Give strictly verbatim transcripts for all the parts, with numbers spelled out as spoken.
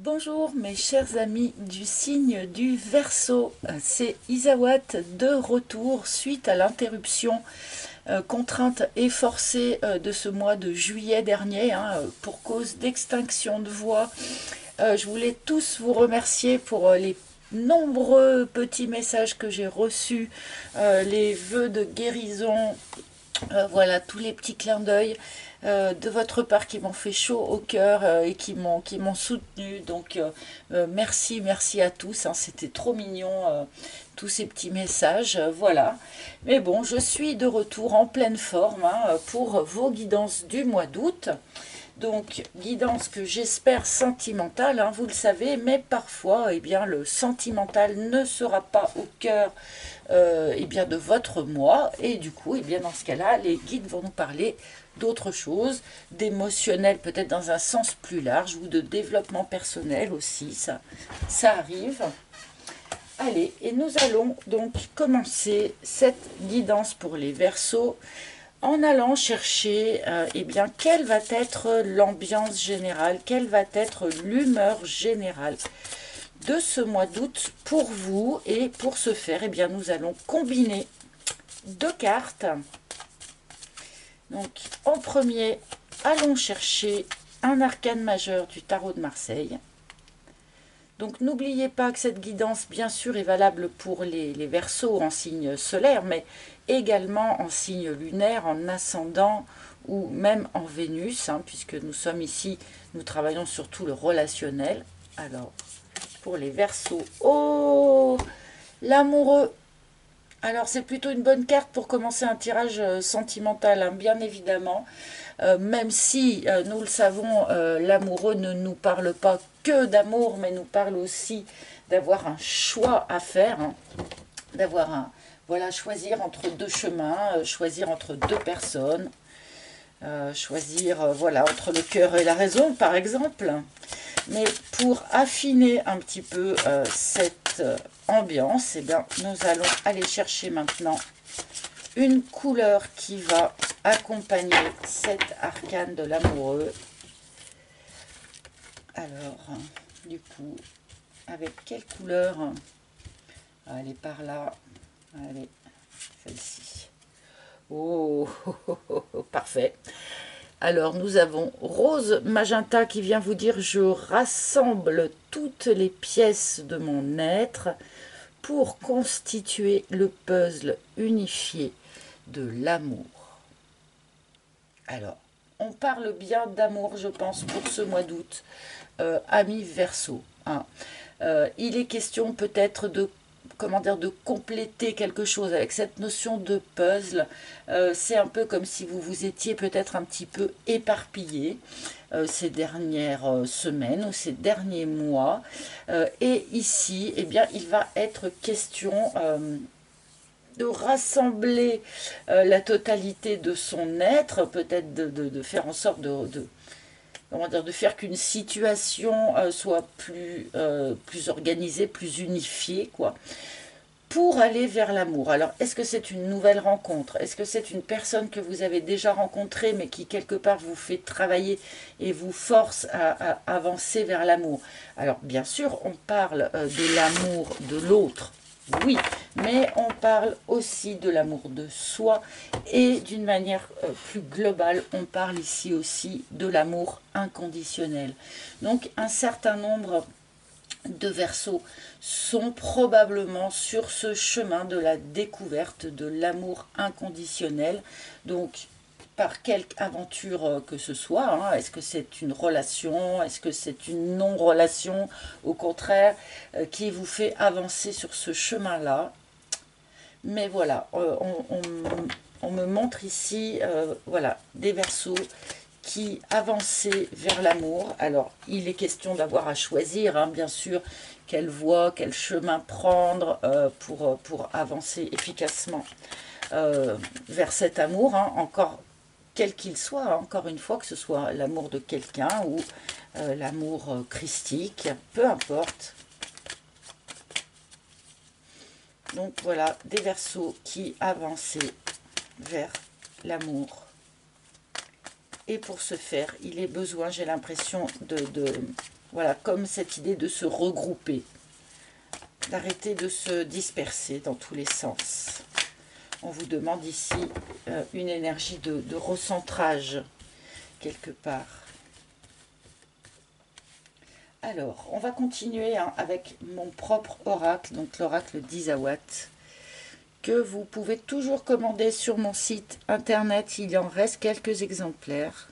Bonjour mes chers amis du signe du Verseau, c'est Isawat de retour suite à l'interruption euh, contrainte et forcée euh, de ce mois de juillet dernier hein, pour cause d'extinction de voix. Euh, je voulais tous vous remercier pour euh, les nombreux petits messages que j'ai reçus, euh, les vœux de guérison, euh, voilà, tous les petits clins d'œil euh, de votre part qui m'ont fait chaud au cœur euh, et qui m'ont qui m'ont soutenu. Donc euh, euh, merci, merci à tous. Hein, c'était trop mignon euh, tous ces petits messages. Euh, voilà. Mais bon, je suis de retour en pleine forme hein, pour vos guidances du mois d'août. Donc, guidance que j'espère sentimentale, hein, vous le savez, mais parfois, eh bien, le sentimental ne sera pas au cœur euh, eh bien, de votre mois. Et du coup, eh bien, dans ce cas-là, les guides vont nous parler d'autre chose, d'émotionnel peut-être dans un sens plus large, ou de développement personnel aussi, ça, ça arrive. Allez, et nous allons donc commencer cette guidance pour les Verseaux en allant chercher euh, eh bien, quelle va être l'ambiance générale, quelle va être l'humeur générale de ce mois d'août pour vous. Et pour ce faire, eh bien, nous allons combiner deux cartes. Donc, en premier, allons chercher un arcane majeur du tarot de Marseille. Donc, n'oubliez pas que cette guidance, bien sûr, est valable pour les, les Verseaux en signe solaire, mais également en signe lunaire, en ascendant ou même en Vénus, hein, puisque nous sommes ici, nous travaillons surtout le relationnel. Alors, pour les Verseaux, oh, l'amoureux. Alors, c'est plutôt une bonne carte pour commencer un tirage euh, sentimental, hein, bien évidemment. Euh, même si, euh, nous le savons, euh, l'amoureux ne nous parle pas que d'amour, mais nous parle aussi d'avoir un choix à faire, hein, d'avoir un, voilà, choisir entre deux chemins, euh, choisir entre deux personnes, euh, choisir, euh, voilà, entre le cœur et la raison, par exemple. Mais pour affiner un petit peu euh, cette euh, ambiance, eh bien, nous allons aller chercher maintenant une couleur qui va accompagner cet arcane de l'amoureux. Alors, du coup, avec quelle couleur? Allez, par là. Allez, celle-ci. Oh, oh, oh, oh, oh, parfait. Alors, nous avons Rose Magenta qui vient vous dire « Je rassemble toutes les pièces de mon être pour constituer le puzzle unifié de l'amour. » Alors, on parle bien d'amour, je pense, pour ce mois d'août, euh, amis Verseau. Hein. Euh, il est question peut-être de, comment dire, de compléter quelque chose avec cette notion de puzzle. Euh, c'est un peu comme si vous vous étiez peut-être un petit peu éparpillé euh, ces dernières euh, semaines ou ces derniers mois. Euh, et ici, eh bien, il va être question Euh, de rassembler euh, la totalité de son être, peut-être de, de, de faire en sorte de, de, comment dire, de faire qu'une situation euh, soit plus, euh, plus organisée, plus unifiée, quoi, pour aller vers l'amour. Alors, est-ce que c'est une nouvelle rencontre? Est-ce que c'est une personne que vous avez déjà rencontrée, mais qui quelque part vous fait travailler et vous force à, à avancer vers l'amour? Alors, bien sûr, on parle euh, de l'amour de l'autre, oui, mais on parle aussi de l'amour de soi et d'une manière euh, plus globale, on parle ici aussi de l'amour inconditionnel. Donc, un certain nombre de Verseaux sont probablement sur ce chemin de la découverte de l'amour inconditionnel. Donc, par quelque aventure que ce soit, hein, est-ce que c'est une relation, est-ce que c'est une non-relation, au contraire, euh, qui vous fait avancer sur ce chemin-là. Mais voilà, euh, on, on, on me montre ici, euh, voilà, des Verseaux qui avançaient vers l'amour. Alors, il est question d'avoir à choisir, hein, bien sûr, quelle voie, quel chemin prendre euh, pour, pour avancer efficacement euh, vers cet amour, hein, encore quel qu'il soit, hein, encore une fois, que ce soit l'amour de quelqu'un ou euh, l'amour euh, christique, peu importe. Donc voilà, des Verseaux qui avançaient vers l'amour. Et pour ce faire, il est besoin, j'ai l'impression, de, de, Voilà, comme cette idée de se regrouper, d'arrêter de se disperser dans tous les sens. On vous demande ici euh, une énergie de, de recentrage, quelque part. Alors, on va continuer hein, avec mon propre oracle, donc l'oracle d'Izawatt, que vous pouvez toujours commander sur mon site internet. Il en reste quelques exemplaires.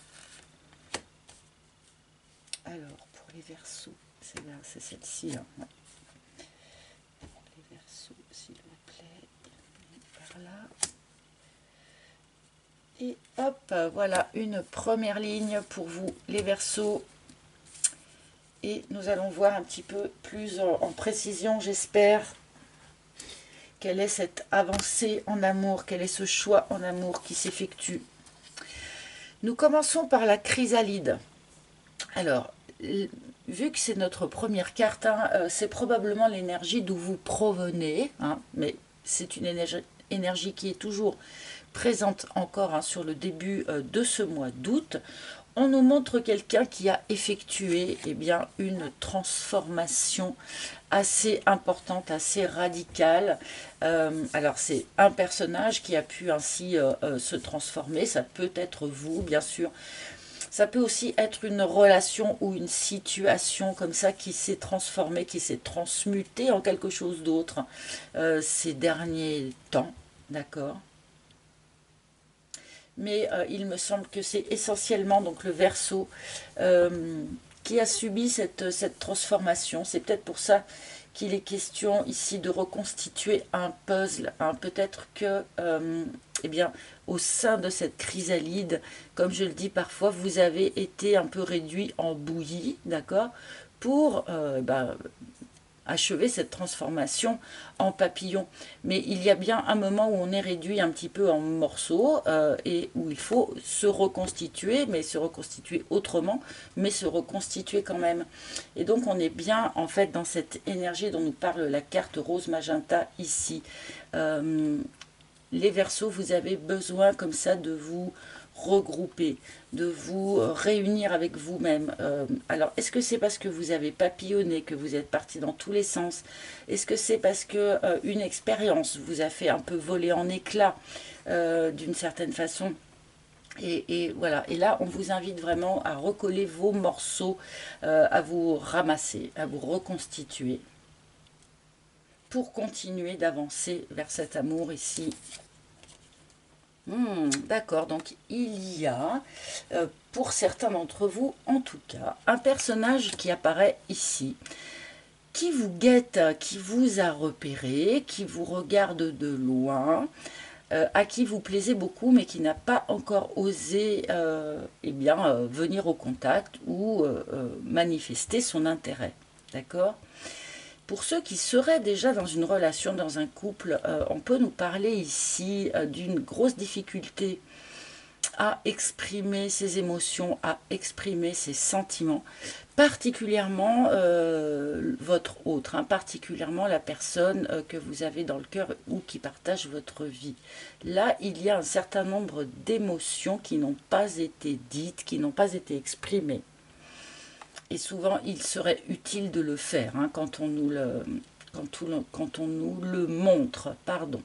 Alors, pour les Verseaux, c'est là, c'est celle-ci. Hein, ouais. Pour les Verseaux, s'il vous plaît, par là. Et hop, voilà une première ligne pour vous, les Verseaux. Et nous allons voir un petit peu plus en, en précision, j'espère, quelle est cette avancée en amour, quel est ce choix en amour qui s'effectue. Nous commençons par la chrysalide. Alors, vu que c'est notre première carte, hein, euh, c'est probablement l'énergie d'où vous provenez, hein, mais c'est une énergie, énergie qui est toujours présente encore hein, sur le début euh, de ce mois d'août. On nous montre quelqu'un qui a effectué eh bien, une transformation assez importante, assez radicale. Euh, alors c'est un personnage qui a pu ainsi euh, euh, se transformer, ça peut être vous bien sûr. Ça peut aussi être une relation ou une situation comme ça qui s'est transformée, qui s'est transmutée en quelque chose d'autre euh, ces derniers temps, d'accord ? Mais euh, il me semble que c'est essentiellement donc le Verseau euh, qui a subi cette, cette transformation. C'est peut-être pour ça qu'il est question ici de reconstituer un puzzle. Hein. Peut-être que, euh, eh bien, au sein de cette chrysalide, comme je le dis parfois, vous avez été un peu réduit en bouillie, d'accord, pour euh, ben, achever cette transformation en papillon. Mais il y a bien un moment où on est réduit un petit peu en morceaux euh, et où il faut se reconstituer, mais se reconstituer autrement, mais se reconstituer quand même. Et donc on est bien en fait dans cette énergie dont nous parle la carte rose magenta ici. Euh, les Verseaux, vous avez besoin comme ça de vous regrouper, de vous réunir avec vous-même. Euh, alors, est-ce que c'est parce que vous avez papillonné, que vous êtes parti dans tous les sens? Est-ce que c'est parce que euh, une expérience vous a fait un peu voler en éclats euh, d'une certaine façon? Et, et voilà, et là on vous invite vraiment à recoller vos morceaux, euh, à vous ramasser, à vous reconstituer pour continuer d'avancer vers cet amour ici. Hmm, d'accord, donc il y a, euh, pour certains d'entre vous en tout cas, un personnage qui apparaît ici, qui vous guette, qui vous a repéré, qui vous regarde de loin, euh, à qui vous plaisez beaucoup, mais qui n'a pas encore osé euh, eh bien, euh, venir au contact ou euh, euh, manifester son intérêt. D'accord ? Pour ceux qui seraient déjà dans une relation, dans un couple, euh, on peut nous parler ici euh, d'une grosse difficulté à exprimer ses émotions, à exprimer ses sentiments, particulièrement euh, votre autre, hein, particulièrement la personne euh, que vous avez dans le cœur ou qui partage votre vie. Là, il y a un certain nombre d'émotions qui n'ont pas été dites, qui n'ont pas été exprimées. Et souvent, il serait utile de le faire hein, quand, on nous le, quand, on, quand on nous le montre. Pardon.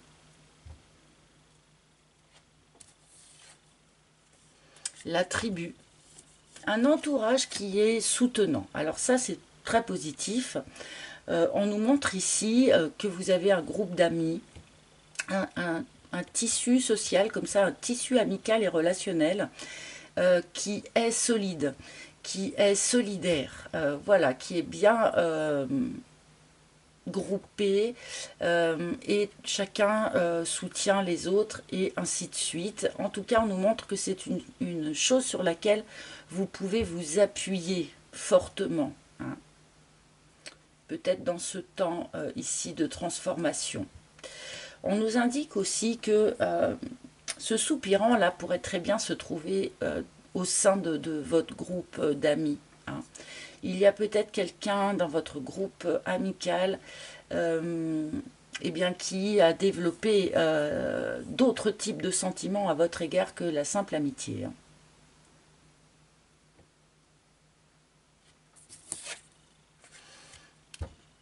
La tribu. Un entourage qui est soutenant. Alors ça, c'est très positif. Euh, on nous montre ici euh, que vous avez un groupe d'amis, un, un, un tissu social, comme ça, un tissu amical et relationnel euh, qui est solide, qui est solidaire, euh, voilà, qui est bien euh, groupé euh, et chacun euh, soutient les autres et ainsi de suite. En tout cas, on nous montre que c'est une, une chose sur laquelle vous pouvez vous appuyer fortement, hein. Peut-être dans ce temps euh, ici de transformation. On nous indique aussi que euh, ce soupirant là pourrait très bien se trouver euh, au sein de, de votre groupe d'amis, hein. Il y a peut-être quelqu'un dans votre groupe amical euh, eh bien, qui a développé euh, d'autres types de sentiments à votre égard que la simple amitié, hein.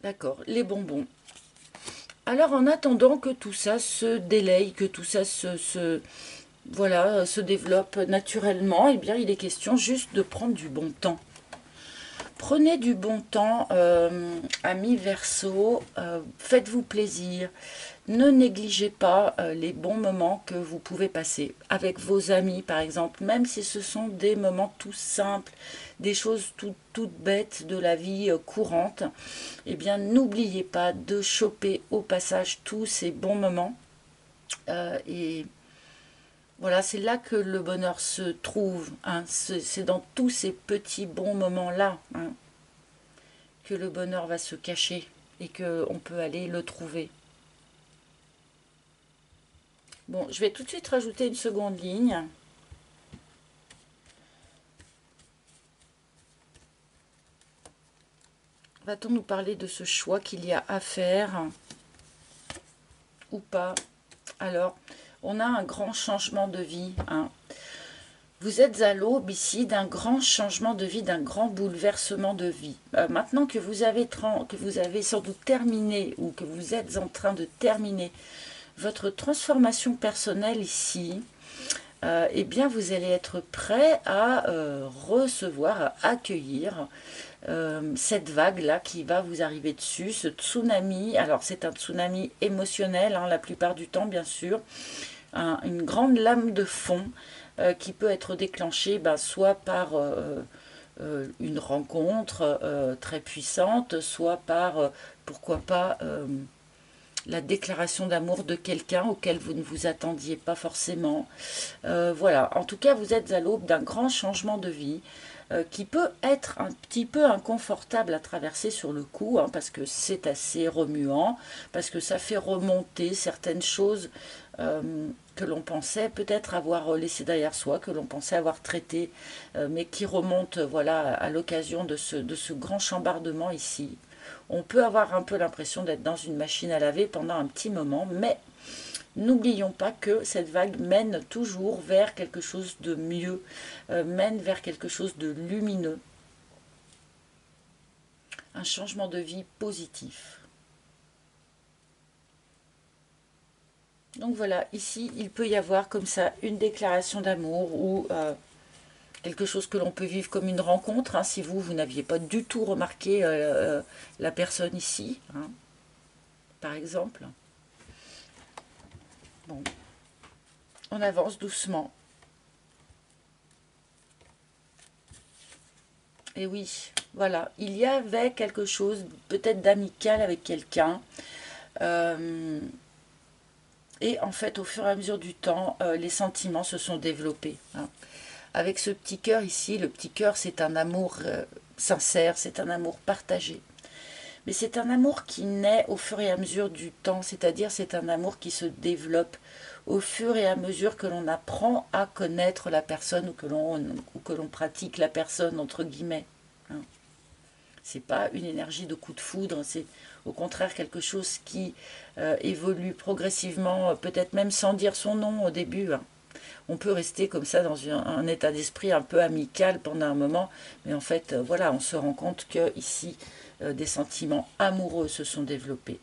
D'accord, les bonbons. Alors en attendant que tout ça se délaye, que tout ça se, se, voilà, se développe naturellement, eh bien il est question juste de prendre du bon temps. Prenez du bon temps, euh, amis Verseau, euh, faites-vous plaisir. Ne négligez pas euh, les bons moments que vous pouvez passer avec vos amis, par exemple, même si ce sont des moments tout simples, des choses tout, toutes bêtes de la vie euh, courante. Eh bien, n'oubliez pas de choper au passage tous ces bons moments. Euh, et voilà, c'est là que le bonheur se trouve. Hein. C'est dans tous ces petits bons moments-là, hein, que le bonheur va se cacher et qu'on peut aller le trouver. Bon, je vais tout de suite rajouter une seconde ligne. Va-t-on nous parler de ce choix qu'il y a à faire ou pas? Alors, on a un grand changement de vie. Hein. Vous êtes à l'aube ici d'un grand changement de vie, d'un grand bouleversement de vie. Euh, maintenant que vous, avez que vous avez sans doute terminé ou que vous êtes en train de terminer votre transformation personnelle ici, euh, eh bien vous allez être prêt à euh, recevoir, à accueillir euh, cette vague-là qui va vous arriver dessus, ce tsunami. Alors c'est un tsunami émotionnel, hein, la plupart du temps bien sûr, un, une grande lame de fond euh, qui peut être déclenchée ben, soit par euh, euh, une rencontre euh, très puissante, soit par, euh, pourquoi pas, euh, la déclaration d'amour de quelqu'un auquel vous ne vous attendiez pas forcément. Euh, voilà, en tout cas, vous êtes à l'aube d'un grand changement de vie euh, qui peut être un petit peu inconfortable à traverser sur le coup, hein, parce que c'est assez remuant, parce que ça fait remonter certaines choses euh, que l'on pensait peut-être avoir laissées derrière soi, que l'on pensait avoir traitées, euh, mais qui remontent voilà, à l'occasion de ce, de ce grand chambardement ici. On peut avoir un peu l'impression d'être dans une machine à laver pendant un petit moment, mais n'oublions pas que cette vague mène toujours vers quelque chose de mieux, euh, mène vers quelque chose de lumineux. Un changement de vie positif. Donc voilà, ici, il peut y avoir comme ça une déclaration d'amour ou euh, quelque chose que l'on peut vivre comme une rencontre, hein, si vous, vous n'aviez pas du tout remarqué euh, euh, la personne ici, hein, par exemple. Bon, on avance doucement. Et oui, voilà, il y avait quelque chose peut-être d'amical avec quelqu'un. Euh, et en fait, au fur et à mesure du temps, euh, les sentiments se sont développés. Hein. Avec ce petit cœur ici, le petit cœur, c'est un amour euh, sincère, c'est un amour partagé. Mais c'est un amour qui naît au fur et à mesure du temps, c'est-à-dire c'est un amour qui se développe au fur et à mesure que l'on apprend à connaître la personne ou que l'on ou que l'on pratique la personne, entre guillemets. Hein. C'est pas une énergie de coup de foudre, c'est au contraire quelque chose qui euh, évolue progressivement, euh, peut-être même sans dire son nom au début. Hein. On peut rester comme ça dans un, un état d'esprit un peu amical pendant un moment, mais en fait, euh, voilà, on se rend compte que ici, euh, des sentiments amoureux se sont développés.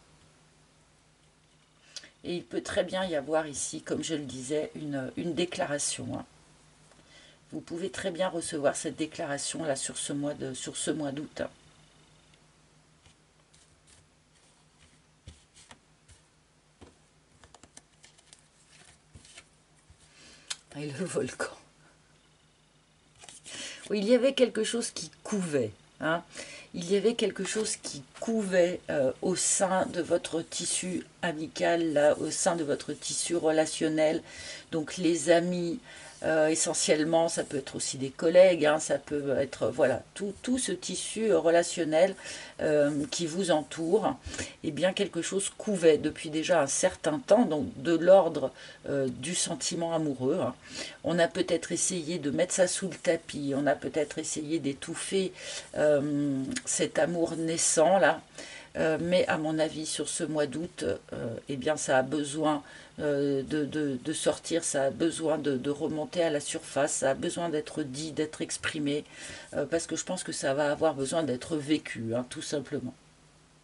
Et il peut très bien y avoir ici, comme je le disais, une, une déclaration. Hein. Vous pouvez très bien recevoir cette déclaration là sur ce mois de, sur ce mois d'août. Et le volcan. Oui, il y avait quelque chose qui couvait. Hein. Il y avait quelque chose qui couvait euh, au sein de votre tissu amical, là, au sein de votre tissu relationnel. Donc les amis, euh, essentiellement, ça peut être aussi des collègues, hein, ça peut être, voilà, tout, tout ce tissu relationnel euh, qui vous entoure. Eh bien, quelque chose couvait depuis déjà un certain temps, donc de l'ordre euh, du sentiment amoureux. Hein. On a peut-être essayé de mettre ça sous le tapis, on a peut-être essayé d'étouffer euh, cet amour naissant là, euh, mais à mon avis sur ce mois d'août, euh, eh bien ça a besoin euh, de, de, de sortir, ça a besoin de, de remonter à la surface, ça a besoin d'être dit, d'être exprimé, euh, parce que je pense que ça va avoir besoin d'être vécu, hein, tout simplement.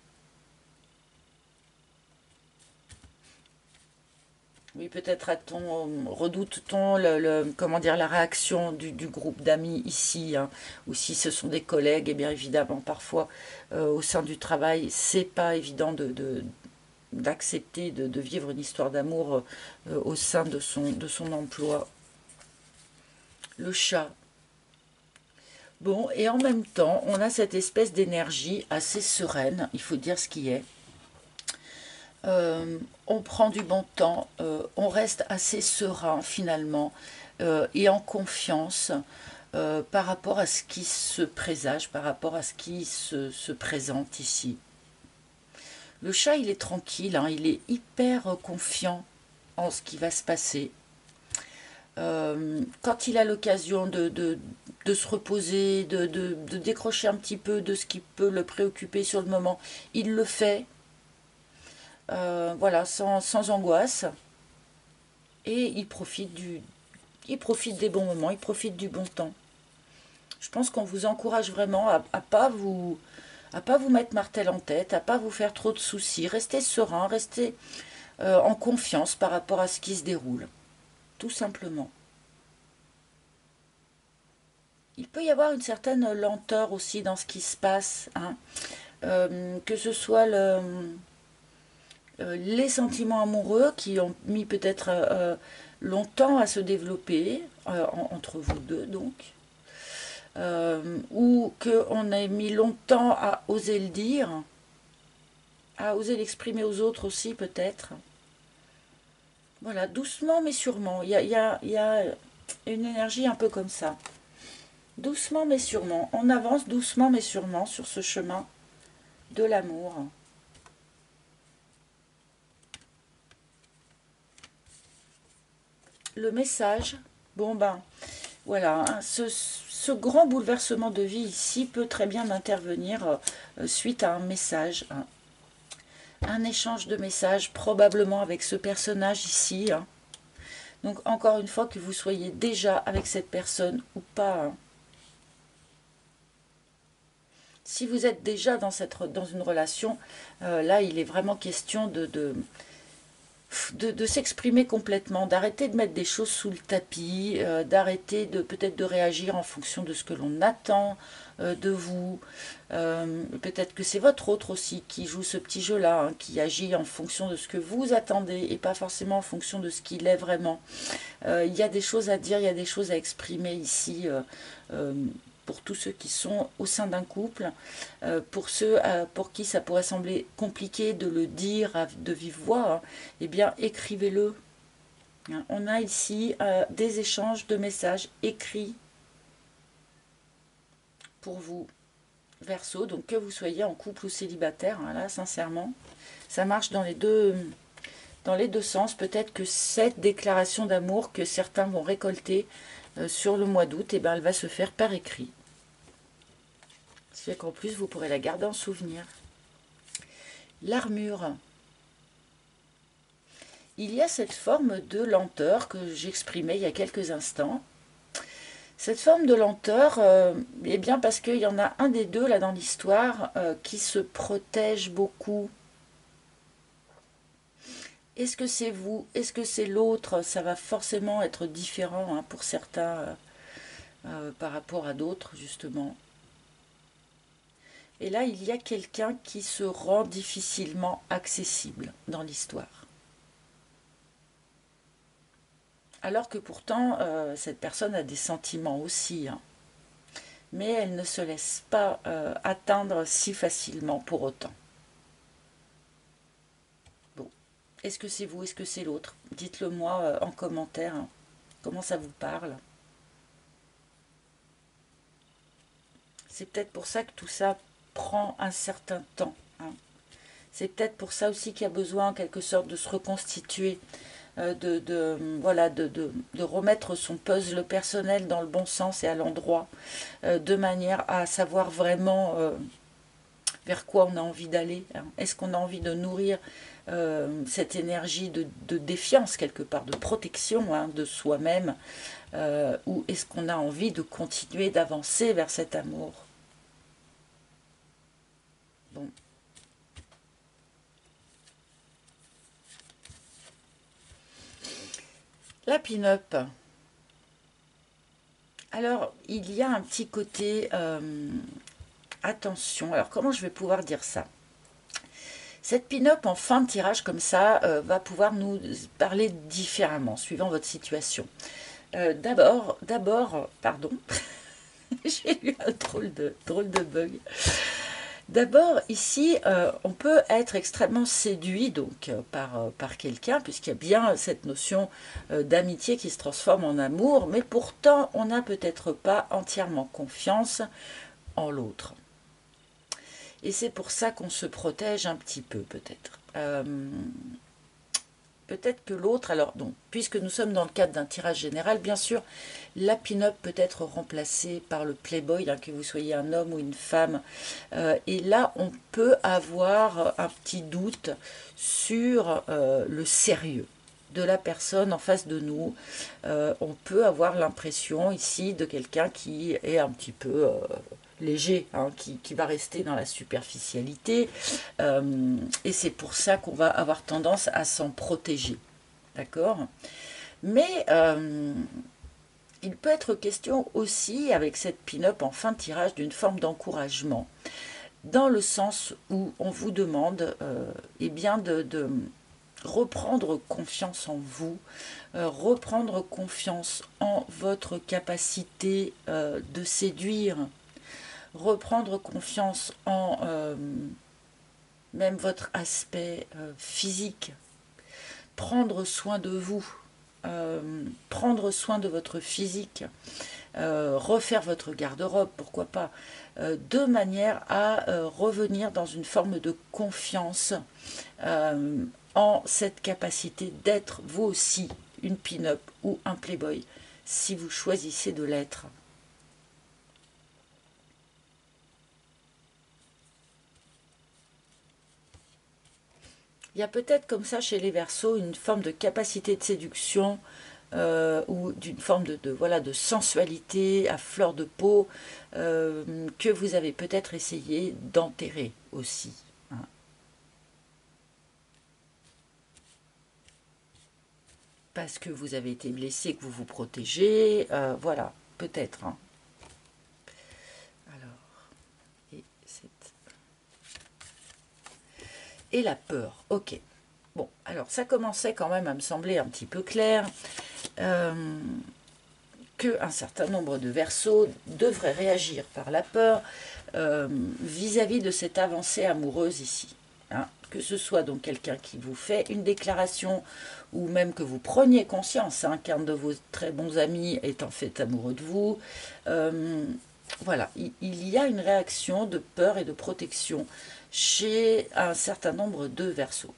Oui, peut-être a-t-on, redoute-t-on le, le- comment dire, la réaction du, du groupe d'amis ici, hein, ou si ce sont des collègues, et bien évidemment, parfois, euh, au sein du travail, c'est pas évident de, de- d'accepter de, de vivre une histoire d'amour euh, au sein de son, de son emploi. Le chat. Bon, et en même temps, on a cette espèce d'énergie assez sereine, il faut dire ce qui est. Euh, on prend du bon temps, euh, on reste assez serein finalement euh, et en confiance euh, par rapport à ce qui se présage, par rapport à ce qui se, se présente ici. Le chat, il est tranquille, hein, il est hyper confiant en ce qui va se passer. Euh, quand il a l'occasion de, de, de se reposer, de, de, de décrocher un petit peu de ce qui peut le préoccuper sur le moment, il le fait, euh, voilà, sans, sans angoisse. Et il profite, du, il profite des bons moments, il profite du bon temps. Je pense qu'on vous encourage vraiment à ne pas vous à pas vous mettre martel en tête, à pas vous faire trop de soucis. Restez serein, restez euh, en confiance par rapport à ce qui se déroule, tout simplement. Il peut y avoir une certaine lenteur aussi dans ce qui se passe, hein. Euh, que ce soit le, euh, les sentiments amoureux qui ont mis peut-être euh, longtemps à se développer, euh, en- entre vous deux donc, euh, ou qu'on ait mis longtemps à oser le dire, à oser l'exprimer aux autres aussi peut-être. Voilà, doucement mais sûrement. Il y a, il y a- il y a une énergie un peu comme ça. Doucement mais sûrement. On avance doucement mais sûrement sur ce chemin de l'amour. Le message, bon ben, voilà, hein, ce, ce grand bouleversement de vie ici peut très bien intervenir euh, suite à un message, hein. Un échange de messages probablement avec ce personnage ici, hein. Donc encore une fois que vous soyez déjà avec cette personne ou pas, hein. Si vous êtes déjà dans, cette, dans une relation, euh, là il est vraiment question de, de, de, de s'exprimer complètement, d'arrêter de mettre des choses sous le tapis, euh, d'arrêter de peut-être de réagir en fonction de ce que l'on attend euh, de vous. Euh, peut-être que c'est votre autre aussi qui joue ce petit jeu-là, hein, qui agit en fonction de ce que vous attendez et pas forcément en fonction de ce qu'il est vraiment. Euh, il y a des choses à dire, il y a des choses à exprimer ici. Euh, euh, pour tous ceux qui sont au sein d'un couple, euh, pour ceux euh, pour qui ça pourrait sembler compliqué de le dire de vive voix, hein, eh bien écrivez-le. Hein. On a ici euh, des échanges de messages écrits pour vous, Verseau, donc que vous soyez en couple ou célibataire, hein, là sincèrement, ça marche dans les deux, dans les deux sens. Peut-être que cette déclaration d'amour que certains vont récolter euh, sur le mois d'août, eh ben, elle va se faire par écrit. Ce qui fait qu'en plus, vous pourrez la garder en souvenir. L'armure. Il y a cette forme de lenteur que j'exprimais il y a quelques instants. Cette forme de lenteur, euh, eh bien parce qu'il y en a un des deux là dans l'histoire euh, qui se protège beaucoup. Est-ce que c'est vous? Est-ce que c'est l'autre? Ça va forcément être différent, hein, pour certains euh, euh, par rapport à d'autres, justement. Et là, il y a quelqu'un qui se rend difficilement accessible dans l'histoire. Alors que pourtant, euh, cette personne a des sentiments aussi, hein. Mais elle ne se laisse pas euh, atteindre si facilement pour autant. Bon, est-ce que c'est vous, est-ce que c'est l'autre? Dites-le moi euh, en commentaire, hein, comment ça vous parle. C'est peut-être pour ça que tout ça prend un certain temps, hein. C'est peut-être pour ça aussi qu'il y a besoin en quelque sorte de se reconstituer, euh, de, de, voilà, de, de, de remettre son puzzle personnel dans le bon sens et à l'endroit, euh, de manière à savoir vraiment euh, vers quoi on a envie d'aller, hein. Est-ce qu'on a envie de nourrir euh, cette énergie de, de défiance quelque part, de protection, hein, de soi-même, euh, ou est-ce qu'on a envie de continuer d'avancer vers cet amour? Bon. La pin-up. Alors, il y a un petit côté... euh, attention, alors comment je vais pouvoir dire ça? Cette pin-up en fin de tirage comme ça euh, va pouvoir nous parler différemment, suivant votre situation. Euh, d'abord, d'abord, pardon, j'ai eu un drôle de, drôle de bug. D'abord, ici, euh, on peut être extrêmement séduit donc euh, par, euh, par quelqu'un, puisqu'il y a bien cette notion euh, d'amitié qui se transforme en amour, mais pourtant, on n'a peut-être pas entièrement confiance en l'autre. Et c'est pour ça qu'on se protège un petit peu, peut-être. Euh, peut-être que l'autre, alors, donc, puisque nous sommes dans le cadre d'un tirage général, bien sûr, la pin-up peut être remplacée par le playboy, hein, que vous soyez un homme ou une femme. Euh, et là, on peut avoir un petit doute sur euh, le sérieux de la personne en face de nous. Euh, on peut avoir l'impression ici de quelqu'un qui est un petit peu euh, léger, hein, qui, qui va rester dans la superficialité. Euh, et c'est pour ça qu'on va avoir tendance à s'en protéger. D'accord? Mais euh, il peut être question aussi, avec cette pin-up en fin de tirage, d'une forme d'encouragement, dans le sens où on vous demande euh, eh bien de, de reprendre confiance en vous, euh, reprendre confiance en votre capacité euh, de séduire, reprendre confiance en euh, même votre aspect euh, physique, prendre soin de vous, euh, prendre soin de votre physique, euh, refaire votre garde-robe, pourquoi pas, euh, de manière à euh, revenir dans une forme de confiance euh, en cette capacité d'être vous aussi une pin-up ou un playboy, si vous choisissez de l'être. Il y a peut-être comme ça chez les Verseaux une forme de capacité de séduction euh, ou d'une forme de, de, voilà, de sensualité à fleur de peau euh, que vous avez peut-être essayé d'enterrer aussi. Hein. Parce que vous avez été blessé, que vous vous protégez, euh, voilà, peut-être. Hein. Alors, et, et la peur, ok. Bon, alors ça commençait quand même à me sembler un petit peu clair. Euh, qu'un certain nombre de Verseaux devraient réagir par la peur euh, vis-à-vis de cette avancée amoureuse ici. Hein. Que ce soit donc quelqu'un qui vous fait une déclaration ou même que vous preniez conscience hein, qu'un de vos très bons amis est en fait amoureux de vous. Euh, voilà, il, il y a une réaction de peur et de protection chez un certain nombre de Verseaux.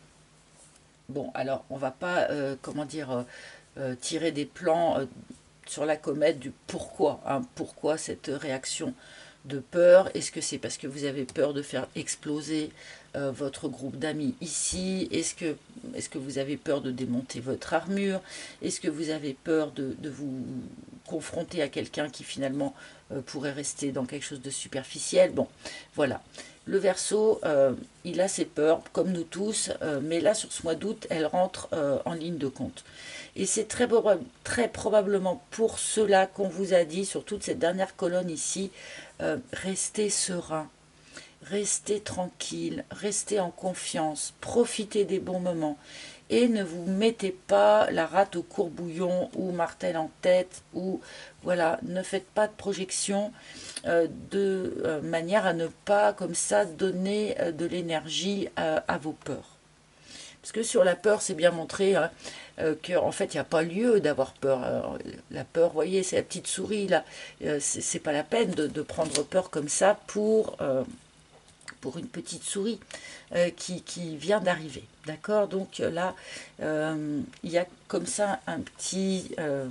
Bon, alors on va pas, euh, comment dire, euh, euh, tirer des plans euh, sur la comète du pourquoi. Hein, pourquoi cette réaction de peur? Est-ce que c'est parce que vous avez peur de faire exploser euh, votre groupe d'amis ici? Est-ce que, est-ce que vous avez peur de démonter votre armure? Est-ce que vous avez peur de, de vous confronter à quelqu'un qui finalement euh, pourrait rester dans quelque chose de superficiel? Bon, voilà. Le Verseau, euh, il a ses peurs, comme nous tous, euh, mais là, sur ce mois d'août, elle rentre euh, en ligne de compte. Et c'est très, très probablement pour cela qu'on vous a dit, sur toute cette dernière colonne ici, euh, restez serein, restez tranquille, restez en confiance, profitez des bons moments. Et ne vous mettez pas la rate au courbouillon ou martel en tête, ou voilà, ne faites pas de projection euh, de euh, manière à ne pas comme ça donner euh, de l'énergie à, à vos peurs. Parce que sur la peur, c'est bien montré hein, euh, qu'en fait, il n'y a pas lieu d'avoir peur. Alors, la peur, vous voyez, c'est la petite souris, là. Euh, c'est pas la peine de, de prendre peur comme ça pour, euh, pour une petite souris euh, qui, qui vient d'arriver. D'accord? Donc là, euh, il y a comme ça un petit... Euh,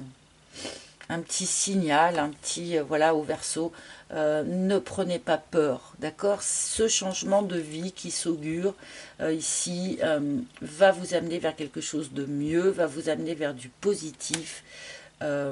un petit signal, un petit, euh, voilà, au Verseau, euh, ne prenez pas peur, d'accord? Ce changement de vie qui s'augure euh, ici euh, va vous amener vers quelque chose de mieux, va vous amener vers du positif. Euh,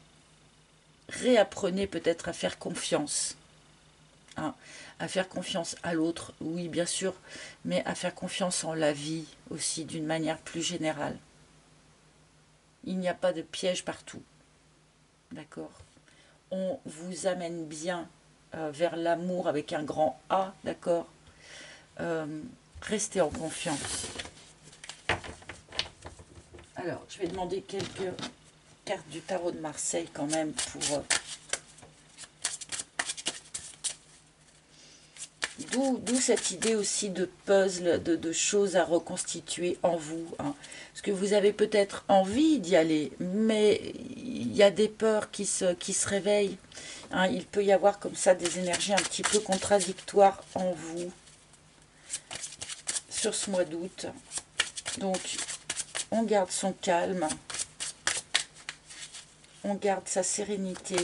réapprenez peut-être à faire confiance, hein, à faire confiance à l'autre, oui, bien sûr, mais à faire confiance en la vie aussi, d'une manière plus générale. il n'y a pas de piège partout. D'accord? On vous amène bien euh, vers l'amour avec un grand A, d'accord? euh, Restez en confiance. Alors, je vais demander quelques cartes du tarot de Marseille quand même pour... Euh, D'où cette idée aussi de puzzle, de, de choses à reconstituer en vous. Hein. Parce que vous avez peut-être envie d'y aller, mais il y a des peurs qui se, qui se réveillent. Hein. Il peut y avoir comme ça des énergies un petit peu contradictoires en vous sur ce mois d'août. Donc, on garde son calme, on garde sa sérénité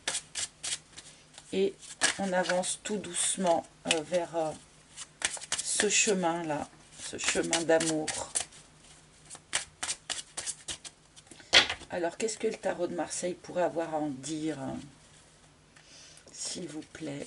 et on avance tout doucement euh, vers... Euh, ce chemin-là, ce chemin d'amour. Alors, qu'est-ce que le tarot de Marseille pourrait avoir à en dire, hein, s'il vous plaît?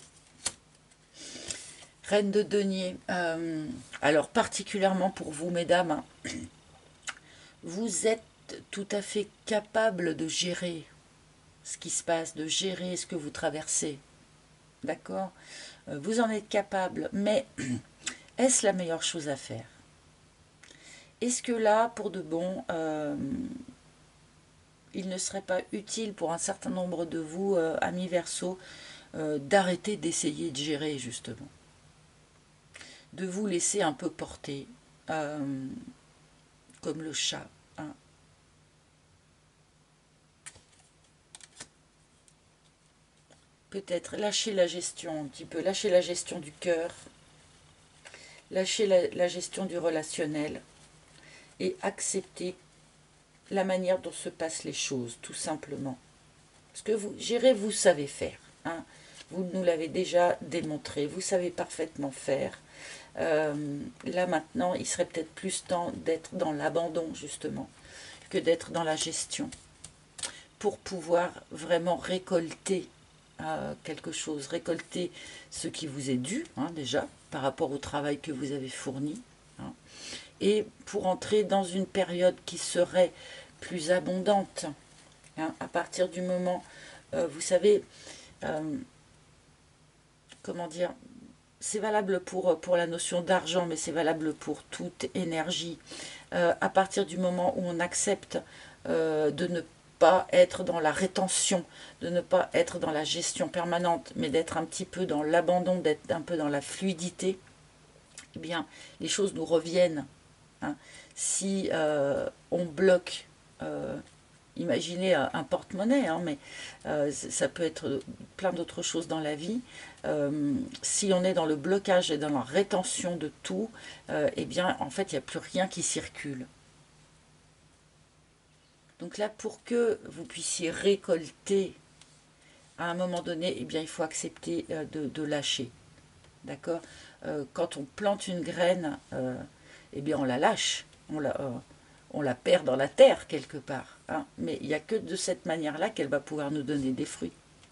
Reine de denier. Euh, alors, particulièrement pour vous, mesdames, hein, vous êtes tout à fait capable de gérer ce qui se passe, de gérer ce que vous traversez. D'accord? Vous en êtes capable, mais... Est-ce la meilleure chose à faire? Est-ce que là, pour de bon, euh, il ne serait pas utile pour un certain nombre de vous, euh, amis Verseau, euh, d'arrêter d'essayer de gérer, justement? De vous laisser un peu porter, euh, comme le chat. Hein. Peut-être lâcher la gestion un petit peu, lâcher la gestion du cœur, lâcher la, la gestion du relationnel et accepter la manière dont se passent les choses, tout simplement. Parce que vous, gérer, vous savez faire. Hein. Vous nous l'avez déjà démontré, vous savez parfaitement faire. Euh, là maintenant, il serait peut-être plus temps d'être dans l'abandon, justement, que d'être dans la gestion. Pour pouvoir vraiment récolter euh, quelque chose, récolter ce qui vous est dû, hein, déjà, par rapport au travail que vous avez fourni. Hein. Et pour entrer dans une période qui serait plus abondante, hein, à partir du moment, euh, vous savez, euh, comment dire, c'est valable pour, pour la notion d'argent, mais c'est valable pour toute énergie. Euh, à partir du moment où on accepte euh, de ne pas être dans la rétention, de ne pas être dans la gestion permanente, mais d'être un petit peu dans l'abandon, d'être un peu dans la fluidité, eh bien, les choses nous reviennent. Hein. Si euh, on bloque, euh, imaginez un porte-monnaie, hein, mais euh, ça peut être plein d'autres choses dans la vie. Euh, si on est dans le blocage et dans la rétention de tout, euh, eh bien, en fait, il n'y a plus rien qui circule. Donc là, pour que vous puissiez récolter à un moment donné, eh bien, il faut accepter euh, de, de lâcher. D'accord? euh, Quand on plante une graine, euh, eh bien, on la lâche. On la, euh, on la perd dans la terre quelque part. Hein. Mais il n'y a que de cette manière-là qu'elle va pouvoir nous donner des fruits.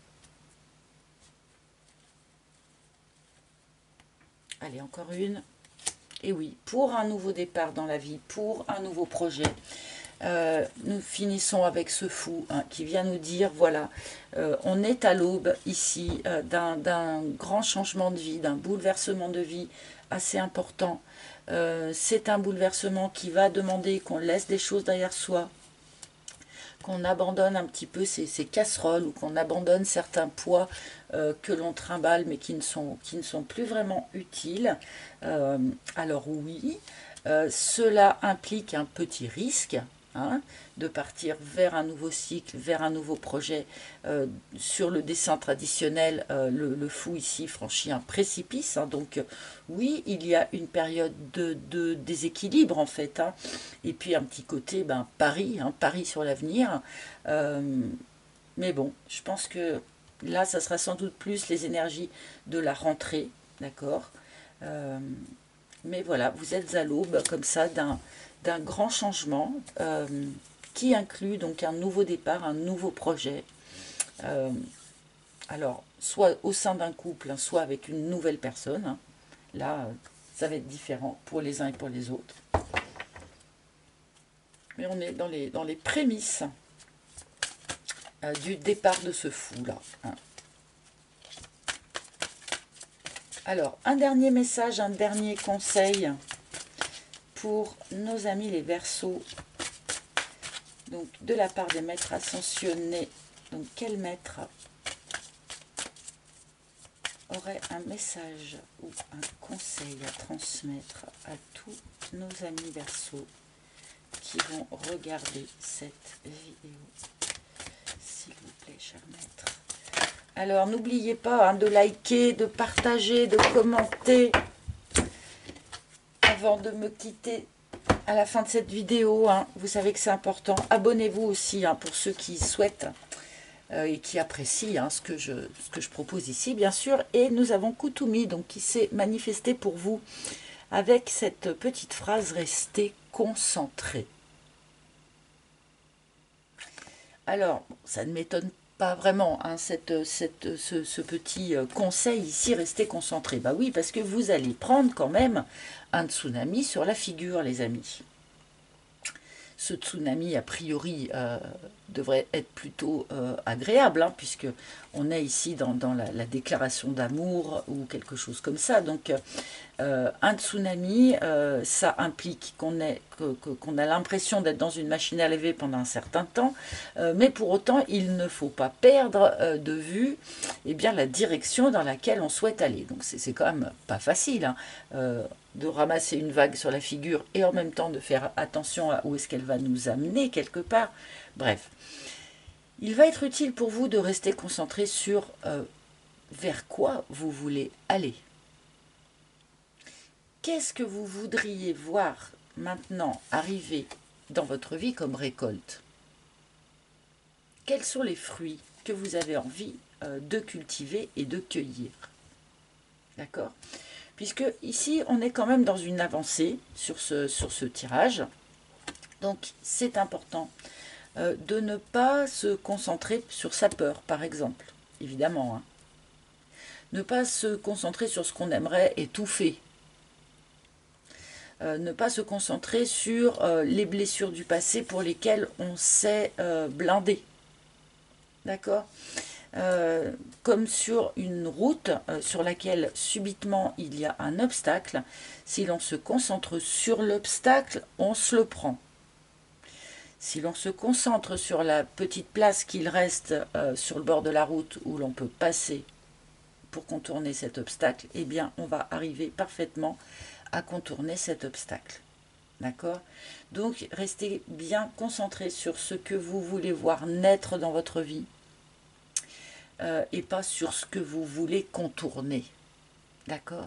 Allez, encore une. Et oui, pour un nouveau départ dans la vie, pour un nouveau projet, euh, nous finissons avec ce fou, hein, qui vient nous dire, voilà, euh, on est à l'aube ici euh, d'un grand changement de vie, d'un bouleversement de vie assez important. Euh, c'est un bouleversement qui va demander qu'on laisse des choses derrière soi, qu'on abandonne un petit peu ces, ces casseroles ou qu'on abandonne certains poids euh, que l'on trimballe mais qui ne, sont, qui ne sont plus vraiment utiles. Euh, alors oui, euh, cela implique un petit risque, hein, de partir vers un nouveau cycle, vers un nouveau projet. Euh, sur le dessin traditionnel, euh, le, le fou ici franchit un précipice, hein, donc euh, oui, il y a une période de, de déséquilibre en fait, hein, et puis un petit côté ben, pari, hein, pari sur l'avenir. Euh, mais bon, je pense que là, ça sera sans doute plus les énergies de la rentrée, d'accord. euh, Mais voilà, vous êtes à l'aube comme ça d'un d'un grand changement euh, qui inclut donc un nouveau départ, un nouveau projet. Euh, alors, soit au sein d'un couple, hein, soit avec une nouvelle personne. Hein. Là, ça va être différent pour les uns et pour les autres. Mais on est dans les, dans les prémices euh, du départ de ce fou là. Hein. Alors, un dernier message, un dernier conseil pour nos amis les Verseaux. Donc, de la part des maîtres ascensionnés. Donc, quel maître aurait un message ou un conseil à transmettre à tous nos amis Verseaux qui vont regarder cette vidéo? S'il vous plaît, cher maître. Alors, n'oubliez pas hein, de liker, de partager, de commenter avant de me quitter à la fin de cette vidéo. Hein. Vous savez que c'est important. Abonnez-vous aussi hein, pour ceux qui souhaitent euh, et qui apprécient hein, ce, que je, ce que je propose ici, bien sûr. Et nous avons Koutoumi, donc, qui s'est manifesté pour vous avec cette petite phrase « Restez concentrés ». Alors, ça ne m'étonne pas vraiment, hein, cette, cette, ce, ce petit conseil ici, restez concentré. Bah oui, parce que vous allez prendre quand même un tsunami sur la figure, les amis. Ce tsunami, a priori, euh, devrait être plutôt euh, agréable, hein, puisque on est ici dans, dans la, la déclaration d'amour ou quelque chose comme ça. Donc, euh, un tsunami, euh, ça implique qu'on que, que, qu'on a l'impression d'être dans une machine à laver pendant un certain temps, euh, mais pour autant, il ne faut pas perdre euh, de vue eh bien, la direction dans laquelle on souhaite aller. Donc, c'est quand même pas facile, hein, euh, de ramasser une vague sur la figure et en même temps de faire attention à où est-ce qu'elle va nous amener quelque part. Bref, il va être utile pour vous de rester concentré sur euh, vers quoi vous voulez aller. Qu'est-ce que vous voudriez voir maintenant arriver dans votre vie comme récolte? Quels sont les fruits que vous avez envie euh, de cultiver et de cueillir? D'accord? Puisque ici, on est quand même dans une avancée sur ce, sur ce tirage. Donc, c'est important euh, de ne pas se concentrer sur sa peur, par exemple. Évidemment. Hein. Ne pas se concentrer sur ce qu'on aimerait étouffer. Euh, ne pas se concentrer sur euh, les blessures du passé pour lesquelles on s'est euh, blindé. D'accord ? Euh, comme sur une route euh, sur laquelle subitement il y a un obstacle, si l'on se concentre sur l'obstacle, on se le prend. Si l'on se concentre sur la petite place qu'il reste euh, sur le bord de la route où l'on peut passer pour contourner cet obstacle, eh bien on va arriver parfaitement à contourner cet obstacle. D'accord? Donc restez bien concentré sur ce que vous voulez voir naître dans votre vie. Euh, et pas sur ce que vous voulez contourner. D'accord?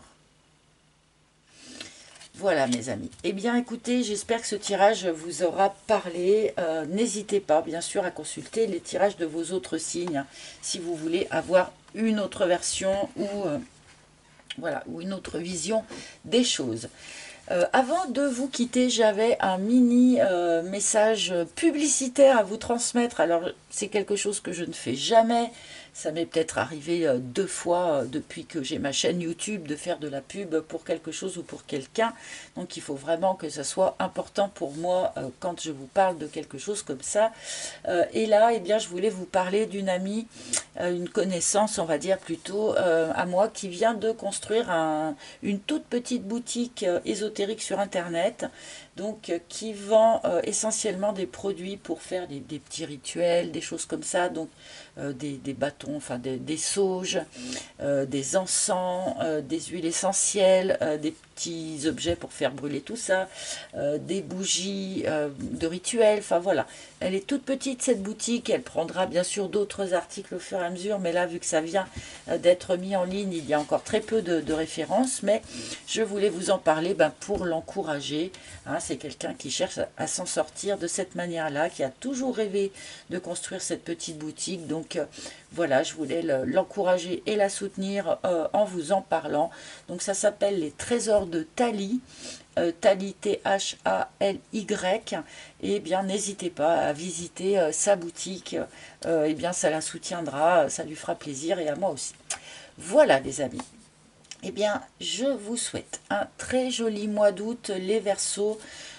Voilà mes amis. Eh bien écoutez, j'espère que ce tirage vous aura parlé. Euh, N'hésitez pas bien sûr à consulter les tirages de vos autres signes hein, si vous voulez avoir une autre version ou, euh, voilà, ou une autre vision des choses. Euh, avant de vous quitter, j'avais un mini euh, message publicitaire à vous transmettre. Alors c'est quelque chose que je ne fais jamais. Ça m'est peut-être arrivé euh, deux fois euh, depuis que j'ai ma chaîne YouTube de faire de la pub pour quelque chose ou pour quelqu'un. Donc il faut vraiment que ça soit important pour moi euh, quand je vous parle de quelque chose comme ça. Euh, et là, eh bien, je voulais vous parler d'une amie, euh, une connaissance, on va dire plutôt, euh, à moi, qui vient de construire un, une toute petite boutique euh, ésotérique sur Internet. Donc, euh, qui vend euh, essentiellement des produits pour faire des, des petits rituels, des choses comme ça. Donc, euh, des, des bâtons, enfin des, des sauges, euh, des encens, euh, des huiles essentielles, euh, des petits objets pour faire brûler tout ça, euh, des bougies euh, de rituels, enfin voilà. Elle est toute petite cette boutique, elle prendra bien sûr d'autres articles au fur et à mesure, mais là vu que ça vient euh, d'être mis en ligne, il y a encore très peu de, de références, mais je voulais vous en parler ben, pour l'encourager. Hein, c'est quelqu'un qui cherche à, à s'en sortir de cette manière-là, qui a toujours rêvé de construire cette petite boutique, donc euh, voilà, je voulais l'encourager et la soutenir euh, en vous en parlant. Donc ça s'appelle les trésors de Thalie, euh, Thalie T H A L Y, et bien n'hésitez pas à visiter euh, sa boutique, euh, et bien ça la soutiendra, ça lui fera plaisir et à moi aussi. Voilà les amis. Eh bien, je vous souhaite un très joli mois d'août, les Verseaux.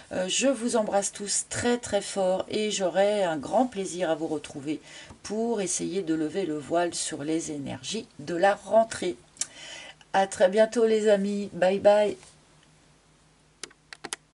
Euh, je vous embrasse tous très très fort et j'aurai un grand plaisir à vous retrouver pour essayer de lever le voile sur les énergies de la rentrée. À très bientôt les amis, bye bye.